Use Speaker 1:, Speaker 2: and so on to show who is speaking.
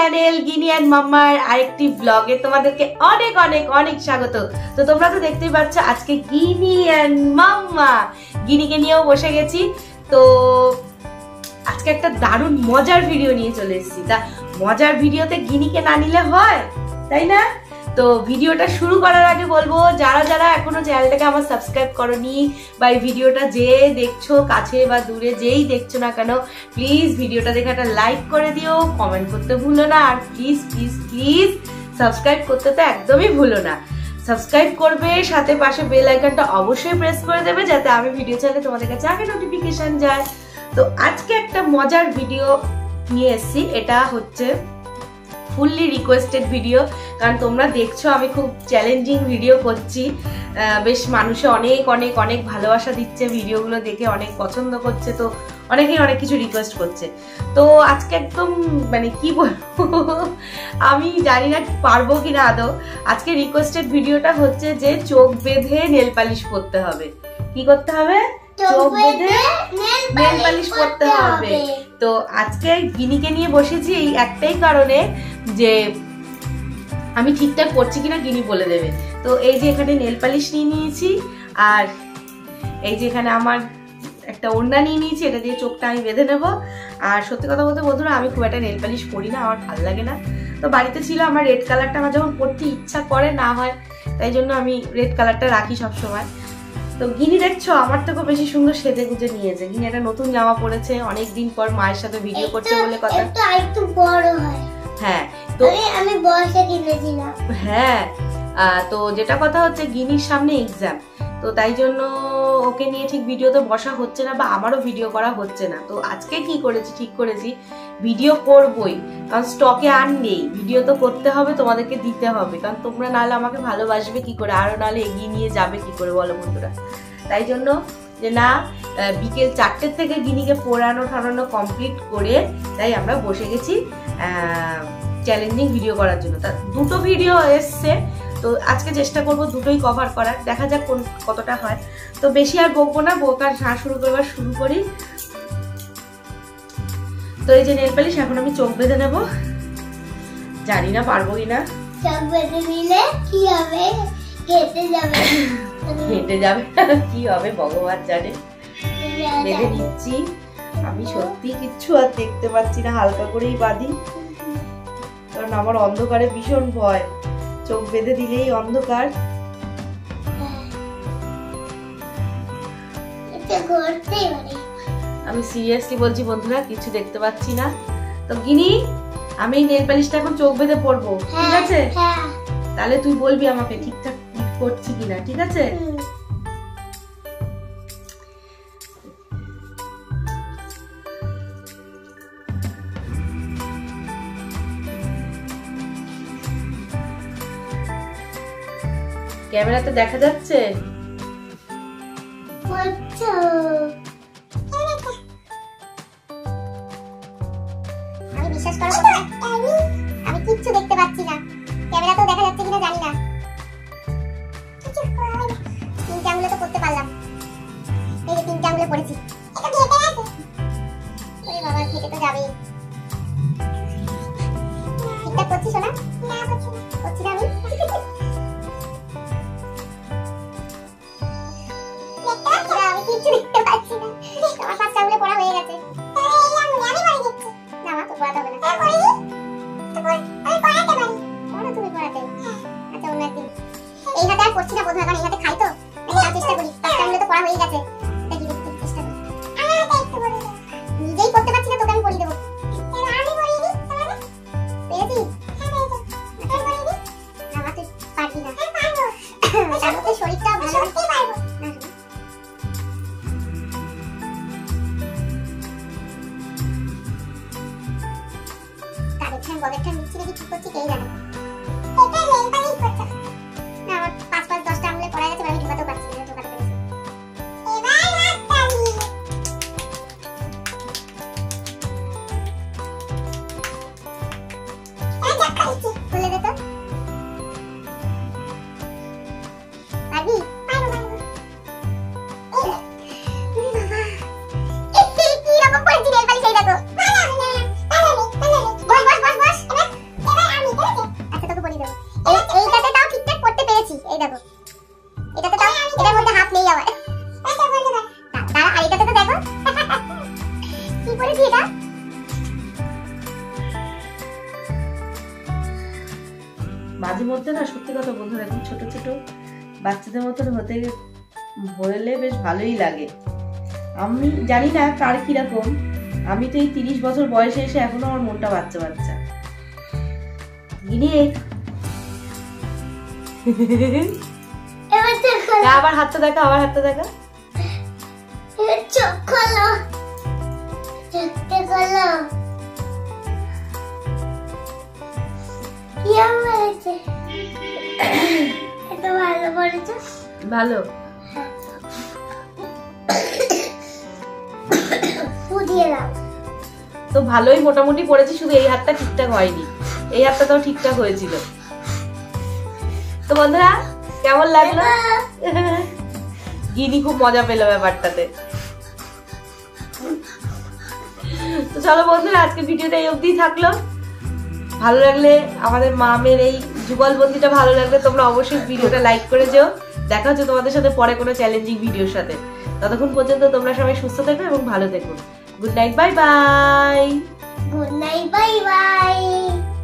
Speaker 1: Channel Guinea and মাম্মার আরেকটি ব্লগে তোমাদেরকে অনেক অনেক অনেক স্বাগত। তো তোমরা তো দেখতেই পাচ্ছ আজকে গিনি এন্ড মাম্মা গিনিকে নিয়েও বসে গেছি। তো আজকে একটা দারুণ মজার ভিডিও নিয়ে চলে এসেছি। তা মজার ভিডিওতে গিনিকে না নিলে হয়, তাই না? তো ভিডিওটা শুরু করার আগে বলবো, যারা যারা এখনো চ্যানেলটাকে আমার সাবস্ক্রাইব করনি বা এই ভিডিওটা যে দেখছো কাছে বা দূরে যেই দেখছো না কেন, প্লিজ ভিডিওটা দেখে একটা লাইক করে দিও, কমেন্ট করতে ভুলো না, আর প্লিজ প্লিজ প্লিজ সাবস্ক্রাইব করতে তো একদমই ভুলো না। সাবস্ক্রাইব করবে, সাথে পাশে বেল আইকনটা অবশ্যই প্রেস করে দেবে যাতে আমি ভিডিও চাইলে তোমাদের কাছে আগে নোটিফিকেশন যায়। তো আজকে একটা মজার ভিডিও নিয়ে এসেছি। এটা হচ্ছে ফুললি রিকোয়েস্টেড ভিডিও, কারণ তোমরা দেখছো আমি খুব চ্যালেঞ্জিং ভিডিও করছি। বেশ মানুষে অনেক অনেক অনেক ভালোবাসা দিচ্ছে, ভিডিওগুলো দেখে অনেক পছন্দ করছে, তো অনেকেই অনেক কিছু রিকোয়েস্ট করছে। তো আজকে একদম মানে কি বলবো, আমি জানি না পারবো কিনা আদৌ। আজকে রিকোয়েস্টেড ভিডিওটা হচ্ছে যে চোখ বেঁধে নেল পালিশ করতে হবে। কি করতে হবে? চোখ বেঁধে নেল পালিশ করতে হবে। তো আজকে গিনিকে নিয়ে বসেছি এই একটাই কারণে যে আমি ঠিকঠাক করছি কিনা গিনি বলে দেবে। তো এই যে এখানে নেল পালিশ নিয়ে নিয়েছি, আর এই যে এখানে আমার একটা ওড়না নিয়ে নিয়েছি, এটা দিয়ে চোখটা আমি বেঁধে নেব। আর সত্যি কথা বলতে বন্ধুরা, আমি খুব একটা নেল পালিশ করি না, আমার ভালো লাগে না। তো বাড়িতে ছিল আমার রেড কালারটা, আমার যখন পরতে ইচ্ছা করে না হয়, তাই জন্য আমি রেড কালারটা রাখি সবসময়। তো গিনি দেখছো আমার থেকে বেশি সুন্দর সেজে গুজে নিয়েছে। গিনি একটা নতুন জামা পরেছে, অনেকদিন পর মায়ের সাথে ভিডিও করছে বলে কথা।
Speaker 2: একটু বড় হয়।
Speaker 1: হ্যাঁ, তো
Speaker 2: আমি বয়সে কিনেছিলাম।
Speaker 1: হ্যাঁ, তো যেটা কথা হচ্ছে গিনির সামনে এক্সাম, তো তাই জন্য ওকে নিয়ে ঠিক ভিডিওতে বসা হচ্ছে না, বা আমারও ভিডিও করা হচ্ছে না। তো আজকে কি করেছি, ঠিক করেছি ভিডিও করবই, কারণ স্টকে আর নেই। ভিডিও তো করতে হবে, তোমাদেরকে দিতে হবে, কারণ তোমরা নাহলে আমাকে ভালোবাসবে কি করে, আরো নাহলে এগিয়ে নিয়ে যাবে কি করে বলো বন্ধুরা। তাই জন্য যে না, বিকেল 4টের থেকে গিনিকে পড়ানো ঠাড়ানো কমপ্লিট করে তাই আমরা বসে গেছি চ্যালেঞ্জিং ভিডিও করার জন্য। তা দুটো ভিডিও এসছে, তো আজকে চেষ্টা করব দুটোই কভার করার, দেখা যাক কতটা হয়। তো বেশি আর বকবো না, বোকার শুরু করবার শুরু করি। তো এই যে নেল পালিশ এখন আমি চোখ বেঁধে নেব, জানি না পারবো কিনা।
Speaker 2: চোখ বেঁধে নিলে কি হবে? কেটে যাবে।
Speaker 1: কেটে যাবে কি হবে ভগবান জানে। বেঁধে নিচ্ছি, আমি সত্যি কিচ্ছু আর দেখতে পাচ্ছি না, হালকা করেই বাঁধি, কারণ আমার অন্ধকারে ভীষণ ভয়। চোখ বেঁধে দিলেই অন্ধকার। আমি সিরিয়াসলি বলছি বন্ধুরা, কিছু দেখতে পাচ্ছি না। তো গিনি, আমি নেল পালিশটা এখন চোখ বেঁধে পরবো, ঠিক আছে? তাহলে তুই বলবি আমাকে ঠিকঠাক করছি কিনা, ঠিক আছে? ক্যামেরাতে দেখা যাচ্ছে?
Speaker 2: আমি বিশ্বাস করো আমি কিচ্ছু দেখতে পাচ্ছি না, ক্যামেরাতেও দেখা যাচ্ছে কিনা জানি না। তিনটে আঙুলে তো করতে পারলাম, এই যে তিনটে আঙুলে পড়েছি। বাবা থেকে তো যাবে। ঠিকঠাক করছি শোনা? করছি না আমি। আমি কিচ্ছু দেখতে পাচ্ছি না, আমার 5টা আঙুলে পড়া হয়ে গেছে। না মা, তো পড়াতে হবে না। তুমি পড়াতে? আচ্ছা, অন্য একদিন। এই হাতে আর করছি না বোধহয়, কারণ এই হাতে খাই তো, চেষ্টা করি। 5টা আঙুলে তো পড়া হয়ে গেছে, চেষ্টা করি। নিজেই করতে পারছি না, তোকে আমি পড়িয়ে দেবো। শরীরটা ভালো রাখতে পারবো না। বগেরটা নিচ্ছি নাকি ঠিক করছি কে জানে। এটা নেল পালিশ করতে না, আমার 5-10টা আঙুলে পড়া গেছে, আমি ঢোকাতেও পারছি না, ঢোকাতে পেরেছি। এটাতে তাও এটার মধ্যে হাত নেই আবার। দাঁড়া, আর এটাতে তো দেখো কি করেছি এটা।
Speaker 1: মাঝে মধ্যে না সত্যি কথা বন্ধুরা এখন ছোট ছোট বাচ্চাদের মতন হলে বেশ ভালোই লাগে। আমি জানি না কার কিরকম, আমি তো এই 30 বছর বয়সে এসে এখনো আমার মনটা বাচ্চা বাচ্চা। আবার হাতটা দেখা, আবার হাতটা দেখা।
Speaker 2: চোখ খোলো, চোখটা খোলো। কি হয়েছে? এত ভালো পড়েছো?
Speaker 1: ভালো। তো ভালোই মোটামুটি পড়েছি, শুধু এই হাতটা ঠিকঠাক হয়নি। এই হাতটা তো ঠিকঠাক হয়েছিল। তো বন্ধুরা কেমন লাগলো? গিনি খুব মজা পেল ব্যাপারটাতে। তো চলো বন্ধুরা, আজকে ভিডিওটা এই অবধি থাকলো। ভালো লাগলে আমাদের মামের এই যুগলবন্দিটা ভালো লাগলে তোমরা অবশ্যই ভিডিওটা লাইক করে যেও। দেখা হচ্ছে তোমাদের সাথে পরে কোনো চ্যালেঞ্জিং ভিডিওর সাথে। ততক্ষণ পর্যন্ত তোমরা সবাই সুস্থ থেকো এবং ভালো থেকো। Good night, bye bye.
Speaker 2: Good night, bye by.